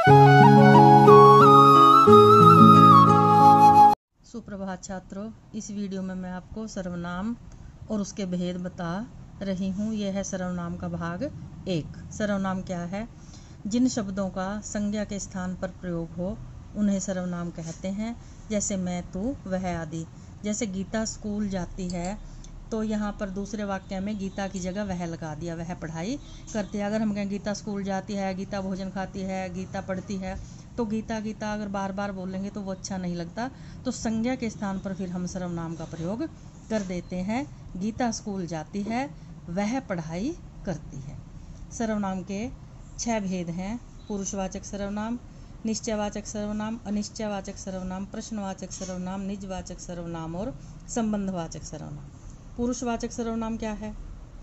सुप्रभात छात्रों, इस वीडियो में मैं आपको सर्वनाम और उसके भेद बता रही हूँ। यह है सर्वनाम का भाग 1। सर्वनाम क्या है? जिन शब्दों का संज्ञा के स्थान पर प्रयोग हो उन्हें सर्वनाम कहते हैं, जैसे मैं, तू, वह आदि। जैसे गीता स्कूल जाती है तो यहाँ पर दूसरे वाक्य में गीता की जगह वह लगा दिया, वह पढ़ाई करती है। अगर हम कहें गीता स्कूल जाती है, गीता भोजन खाती है, गीता पढ़ती है, तो गीता गीता अगर बार बार बोलेंगे तो वो अच्छा नहीं लगता। तो संज्ञा के स्थान पर फिर हम सर्वनाम का प्रयोग कर देते हैं। गीता स्कूल जाती है, वह पढ़ाई करती है। सर्वनाम के 6 भेद हैं। पुरुषवाचक सर्वनाम, निश्चयवाचक सर्वनाम, अनिश्चयवाचक सर्वनाम, प्रश्नवाचक सर्वनाम, निजवाचक सर्वनाम और संबंधवाचक सर्वनाम। पुरुषवाचक सर्वनाम क्या है?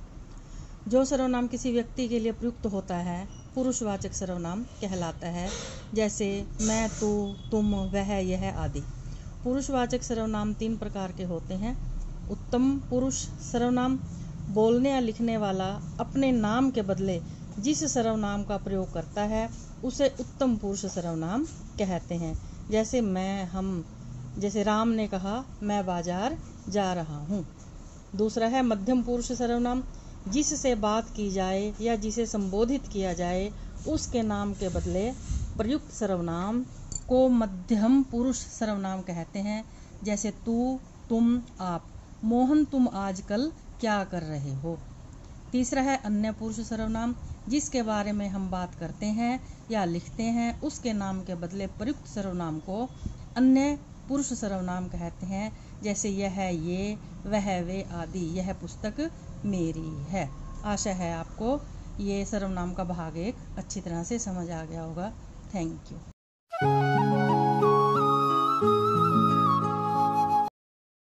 जो सर्वनाम किसी व्यक्ति के लिए प्रयुक्त होता है पुरुषवाचक सर्वनाम कहलाता है, जैसे मैं, तू, तुम, वह, यह आदि। पुरुषवाचक सर्वनाम 3 प्रकार के होते हैं। उत्तम पुरुष सर्वनाम, बोलने या लिखने वाला अपने नाम के बदले जिस सर्वनाम का प्रयोग करता है उसे उत्तम पुरुष सर्वनाम कहते हैं। जैसे मैं, हम, जैसे राम ने कहा मैं बाजार जा रहा हूँ। दूसरा है मध्यम पुरुष सर्वनाम, जिससे बात की जाए या जिसे संबोधित किया जाए उसके नाम के बदले प्रयुक्त सर्वनाम को मध्यम पुरुष सर्वनाम कहते हैं। जैसे तू, तुम, आप। मोहन, तुम आजकल क्या कर रहे हो। तीसरा है अन्य पुरुष सर्वनाम, जिसके बारे में हम बात करते हैं या लिखते हैं उसके नाम के बदले प्रयुक्त सर्वनाम को अन्य पुरुष सर्वनाम कहते हैं। जैसे यह, ये, वह, वे आदि। यह पुस्तक मेरी है। आशा है आपको ये सर्वनाम का भाग 1 अच्छी तरह से समझ आ गया होगा। Thank you.